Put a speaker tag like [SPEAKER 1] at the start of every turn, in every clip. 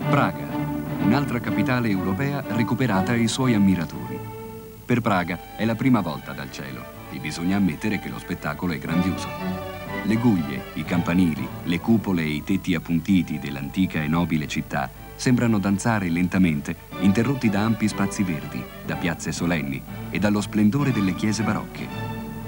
[SPEAKER 1] Praga, un'altra capitale europea recuperata ai suoi ammiratori. Per Praga è la prima volta dal cielo e bisogna ammettere che lo spettacolo è grandioso. Le guglie, i campanili, le cupole e i tetti appuntiti dell'antica e nobile città sembrano danzare lentamente, interrotti da ampi spazi verdi, da piazze solenni e dallo splendore delle chiese barocche.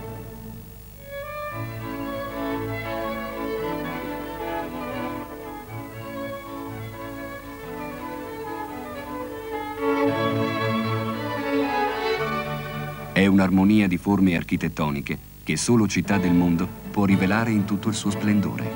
[SPEAKER 1] È un'armonia di forme architettoniche che solo Città del Mondo può rivelare in tutto il suo splendore.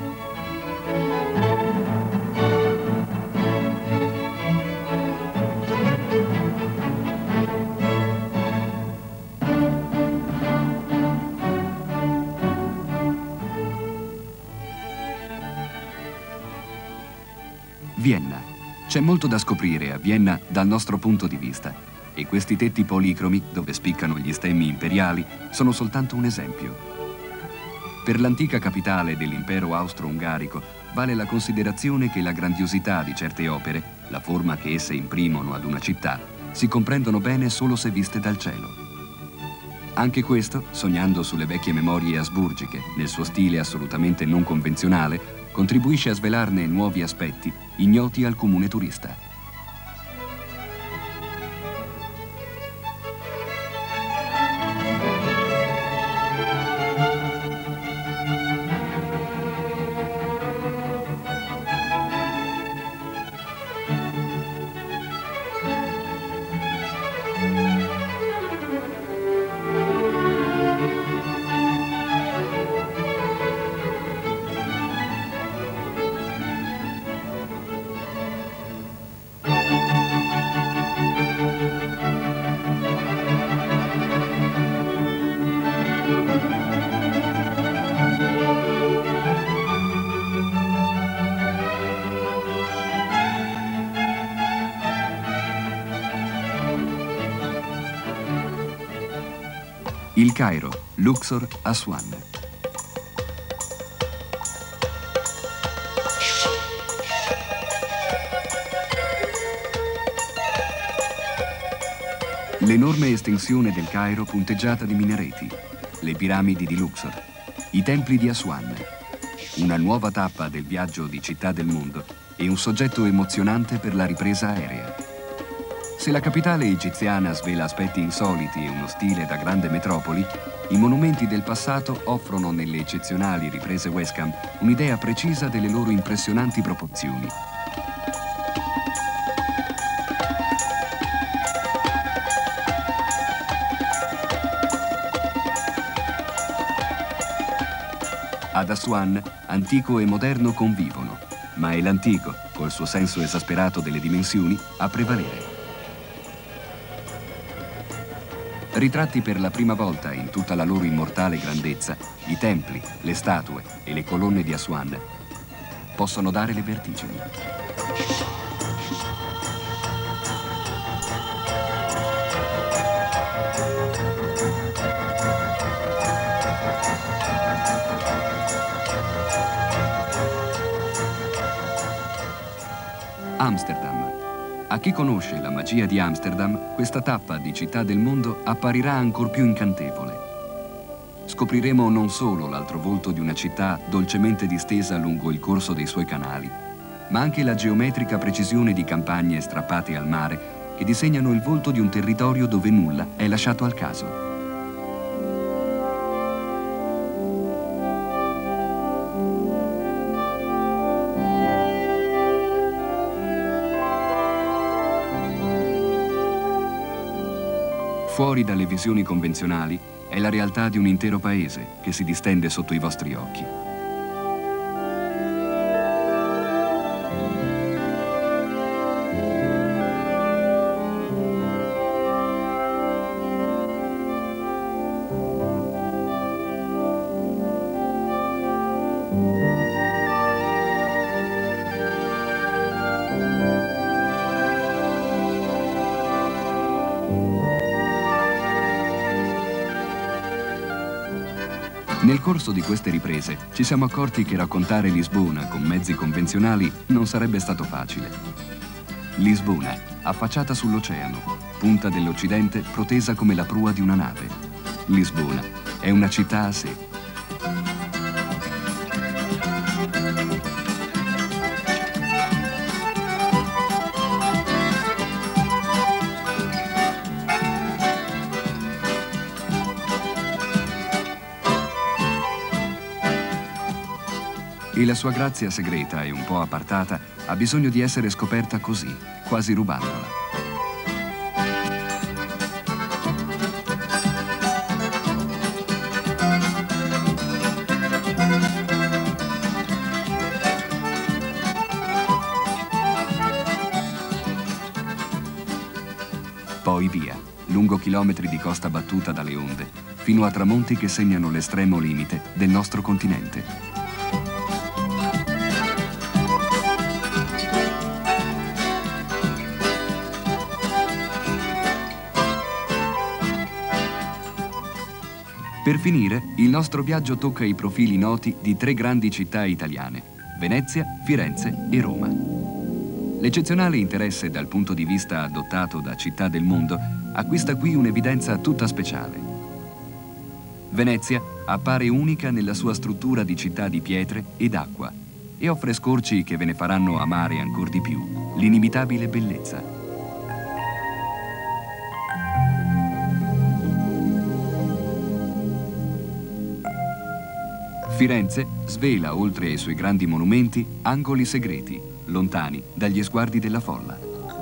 [SPEAKER 1] Vienna. C'è molto da scoprire a Vienna dal nostro punto di vista. E questi tetti policromi, dove spiccano gli stemmi imperiali, sono soltanto un esempio. Per l'antica capitale dell'impero austro-ungarico vale la considerazione che la grandiosità di certe opere, la forma che esse imprimono ad una città, si comprendono bene solo se viste dal cielo. Anche questo, sognando sulle vecchie memorie asburgiche, nel suo stile assolutamente non convenzionale, contribuisce a svelarne nuovi aspetti, ignoti al comune turista. Il Cairo, Luxor, Aswan. L'enorme estensione del Cairo punteggiata di minareti, le piramidi di Luxor, i templi di Aswan, una nuova tappa del viaggio di Città del Mondo e un soggetto emozionante per la ripresa aerea. Se la capitale egiziana svela aspetti insoliti e uno stile da grande metropoli, i monumenti del passato offrono nelle eccezionali riprese Westcam un'idea precisa delle loro impressionanti proporzioni. Ad Aswan, antico e moderno convivono, ma è l'antico, col suo senso esasperato delle dimensioni, a prevalere. Ritratti per la prima volta in tutta la loro immortale grandezza, i templi, le statue e le colonne di Aswan possono dare le vertigini. Amsterdam. A chi conosce la magia di Amsterdam, questa tappa di Città del Mondo apparirà ancor più incantevole. Scopriremo non solo l'altro volto di una città dolcemente distesa lungo il corso dei suoi canali, ma anche la geometrica precisione di campagne strappate al mare che disegnano il volto di un territorio dove nulla è lasciato al caso. Fuori dalle visioni convenzionali è la realtà di un intero paese che si distende sotto i vostri occhi. Nel corso di queste riprese ci siamo accorti che raccontare Lisbona con mezzi convenzionali non sarebbe stato facile. Lisbona, affacciata sull'oceano, punta dell'Occidente protesa come la prua di una nave. Lisbona è una città a sé. E la sua grazia segreta e un po' appartata ha bisogno di essere scoperta così, quasi rubandola. Poi via, lungo chilometri di costa battuta dalle onde, fino a tramonti che segnano l'estremo limite del nostro continente. Per finire, il nostro viaggio tocca i profili noti di 3 grandi città italiane: Venezia, Firenze e Roma. L'eccezionale interesse dal punto di vista adottato da città del mondo acquista qui un'evidenza tutta speciale. Venezia appare unica nella sua struttura di città di pietre ed acqua e offre scorci che ve ne faranno amare ancor di più l'inimitabile bellezza. Firenze svela, oltre ai suoi grandi monumenti, angoli segreti, lontani dagli sguardi della folla.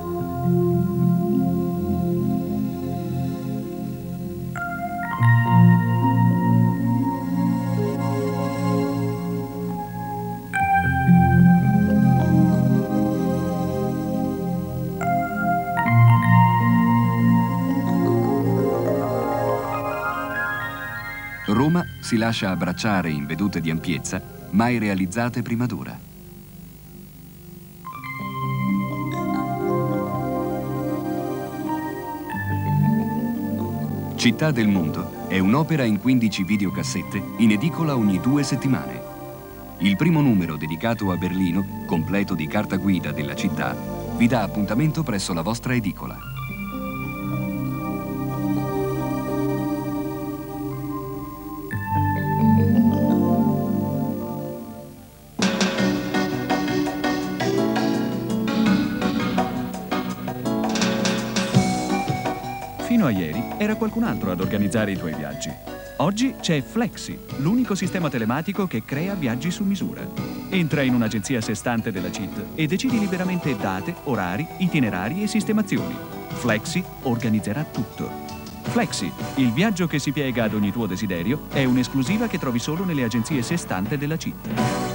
[SPEAKER 1] Roma si lascia abbracciare in vedute di ampiezza, mai realizzate prima d'ora. Città del mondo è un'opera in 15 videocassette in edicola ogni 2 settimane. Il primo numero dedicato a Berlino, completo di carta guida della città, vi dà appuntamento presso la vostra edicola.
[SPEAKER 2] Fino a ieri era qualcun altro ad organizzare i tuoi viaggi. Oggi c'è Flexi, l'unico sistema telematico che crea viaggi su misura. Entra in un'agenzia a sé stante della CIT e decidi liberamente date, orari, itinerari e sistemazioni. Flexi organizzerà tutto. Flexi, il viaggio che si piega ad ogni tuo desiderio, è un'esclusiva che trovi solo nelle agenzie a sé stante della CIT.